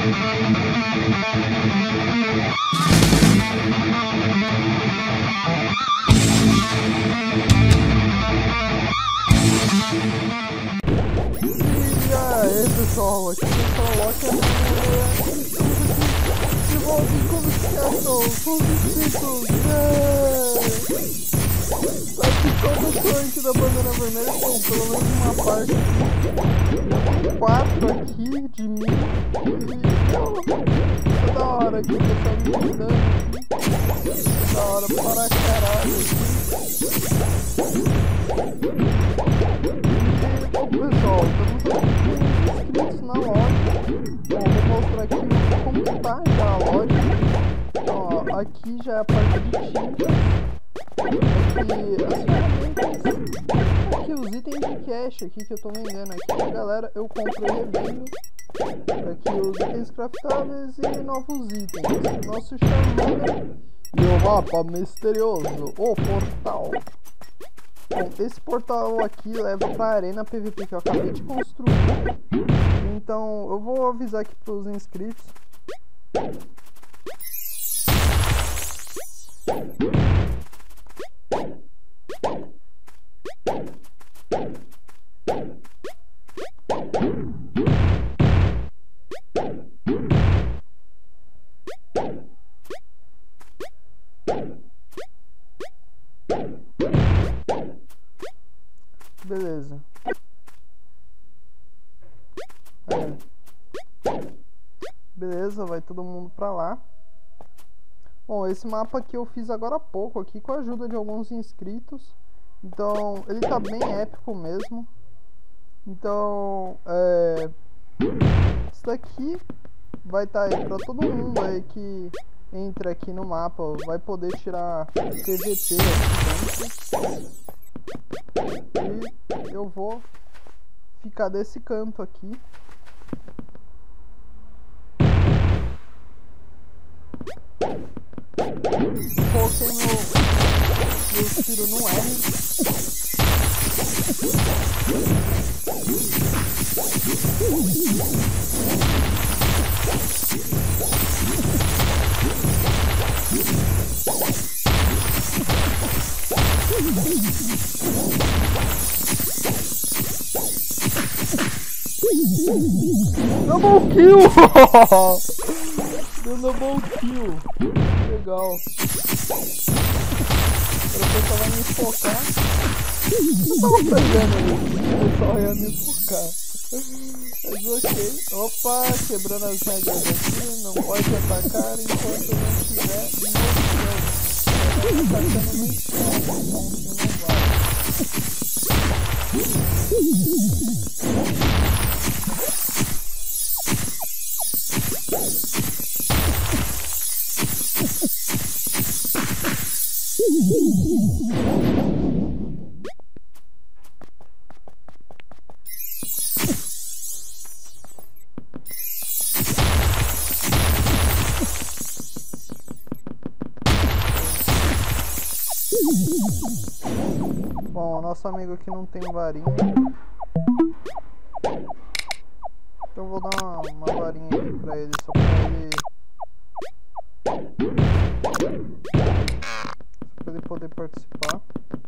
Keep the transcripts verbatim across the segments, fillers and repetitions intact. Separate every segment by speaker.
Speaker 1: E aí pessoal, aqui quem coloca é de volta em Convictions, Convictions, aqui todo o tanque da bandeira vermelha, bom, pelo menos uma parte aqui, quatro aqui de mim, e é da hora aqui, o pessoal me ajudando aqui, é da hora para caralho aqui. Bom pessoal, estamos aqui inscritos na loja. Bom, vou mostrar aqui como tá já a loja. Então, ó, aqui já é a parte de tinta. Aqui as ferramentas. Aqui os itens de cash aqui que eu tô vendendo aqui. Galera, eu compro e revendo. Aqui os itens craftáveis e novos itens. Nosso Charmander e o mapa misterioso, o portal. Bom, esse portal aqui leva pra arena P V P que eu acabei de construir. Então eu vou avisar aqui pros inscritos. Beleza. É. Beleza, vai todo mundo pra lá. Bom, esse mapa aqui eu fiz agora há pouco aqui com a ajuda de alguns inscritos. Então, ele tá bem épico mesmo. Então, é... isso daqui vai estar tá aí pra todo mundo aí que entra aqui no mapa. Vai poder tirar P V P aqui dentro. E eu vou ficar desse canto aqui. Coloquei meu, meu tiro no R. Double kill! Deu double kill. Legal. Agora o pessoal vai me focar. Eu tava pegando ali. O pessoal ia me focar. Mas ok. Opa, quebrando as regras aqui. Não pode atacar enquanto não tiver no chão. Atacando no chão. Não vai. Bom, nosso amigo aqui não tem varinha. Então eu vou dar uma, uma varinha aqui pra ele, só pra ele... Só pra ele poder participar.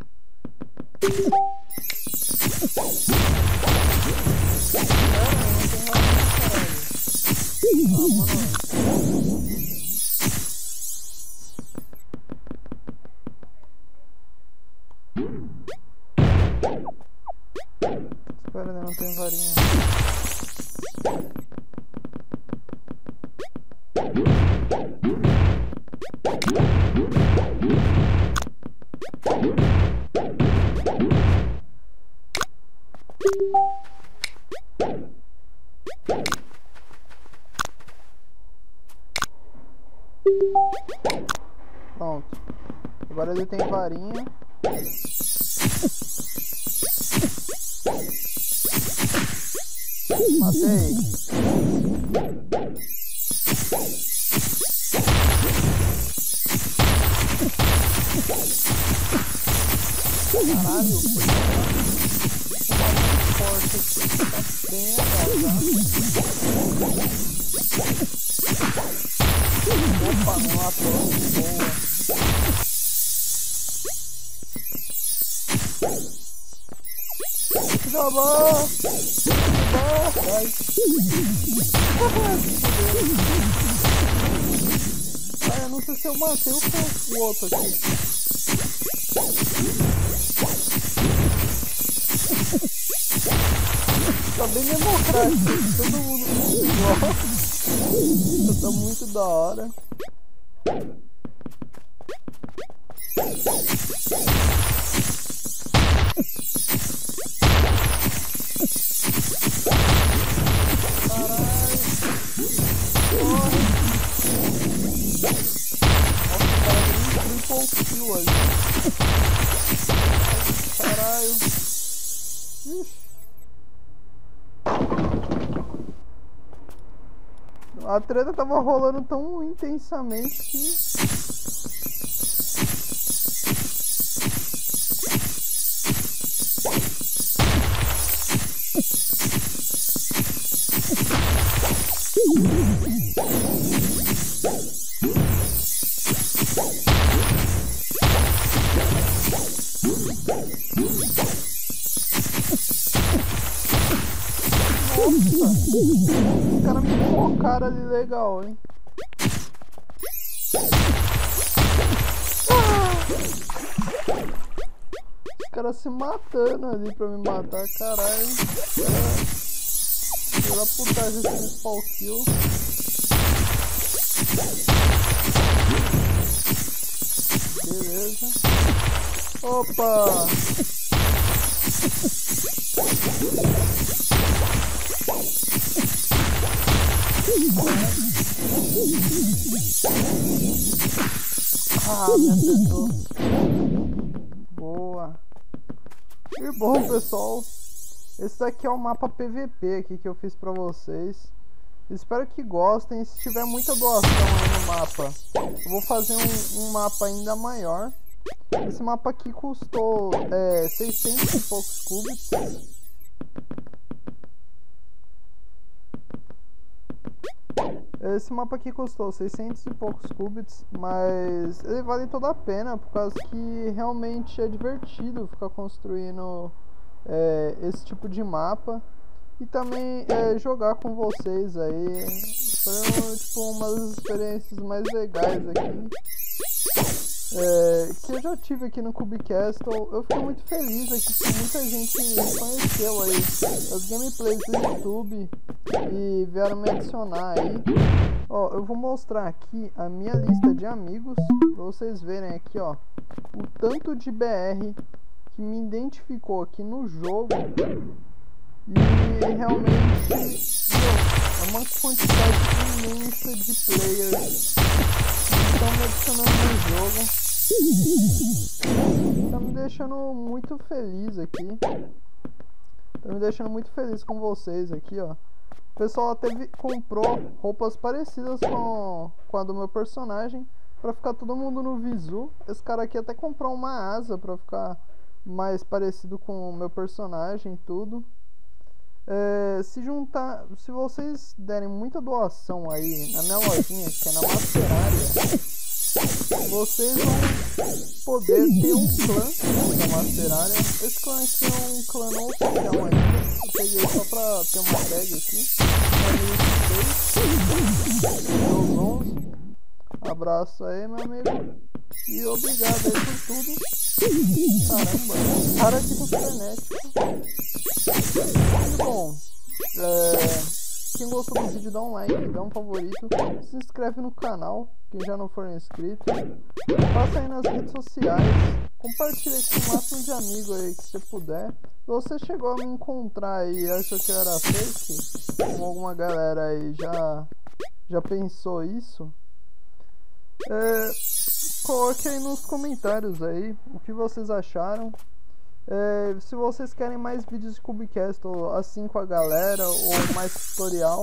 Speaker 1: Espera, ele não tem varinha. Pronto. Agora ele tem varinha. Matei. Caralho, foi forte aqui. Tá bem legal, tá? mapa. Boa. Jabá! Jabá! Vai! Ah, eu não sei se eu matei ou foi o outro aqui. Tá bem democrático, todo mundo igual. Isso tá muito da hora. Caralho. Corre. Nossa, o cara deu um triple kill ali. Caralho. Ixi. A treta tava rolando tão intensamente que... Os caras me focaram ali legal, hein? Os caras se matando ali pra me matar, caralho. Pela putagem esse spawn kill. Beleza. Opa! Ah, me acertou. Boa. E bom, pessoal, esse daqui é o mapa P V P aqui que eu fiz pra vocês. Espero que gostem. Se tiver muita doação aí no mapa, eu vou fazer um, um mapa ainda maior. Esse mapa aqui custou é, seiscentos e poucos cubits. Esse mapa aqui custou seiscentos e poucos cubits, mas ele vale toda a pena, por causa que realmente é divertido ficar construindo é, esse tipo de mapa. E também é, jogar com vocês aí. Foi tipo, uma das experiências mais legais aqui é, que eu já tive aqui no Cubicastle. Eu fiquei muito feliz aqui que muita gente me conheceu aí as gameplays do YouTube e vieram me adicionar aí. Ó, eu vou mostrar aqui a minha lista de amigos pra vocês verem aqui, ó, o tanto de B R que me identificou aqui no jogo. E realmente, meu, é uma quantidade imensa de players que estão me adicionando no jogo. Tá me deixando muito feliz aqui. Tá me deixando muito feliz com vocês aqui, ó. O pessoal até comprou roupas parecidas com, com a do meu personagem, pra ficar todo mundo no visu. Esse cara aqui até comprou uma asa pra ficar mais parecido com o meu personagem e tudo. É, se juntar, se vocês derem muita doação aí na minha lojinha, que é na Masterária, vocês vão poder ter um clã da Masterária. Esse clã aqui é um clã não oficial ainda. Eu peguei só pra ter uma tag aqui. Abraço aí, meu amigo. E obrigado aí por tudo. Caramba, cara aqui do frenético. Muito bom. É, quem gostou do vídeo, dá um like, dá um favorito, se inscreve no canal, quem já não for inscrito. Passa aí nas redes sociais, compartilha com o máximo de amigos aí que você puder. Se você chegou a me encontrar aí e achou que eu era fake, como alguma galera aí já, já pensou isso, é, coloque aí nos comentários aí o que vocês acharam. É, se vocês querem mais vídeos de Cubicastle assim com a galera, ou mais tutorial,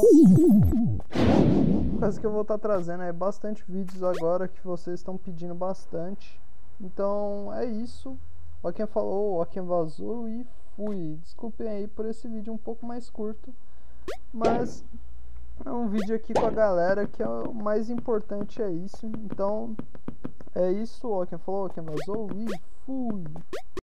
Speaker 1: coisa que eu vou estar tá trazendo é bastante vídeos agora que vocês estão pedindo bastante. Então é isso. Ó quem falou, ó quem vazou e fui. Desculpem aí por esse vídeo um pouco mais curto, mas É um vídeo aqui com a galera, que é o mais importante, é isso. Então, é isso, ó, quem falou, quem vazou, e fui.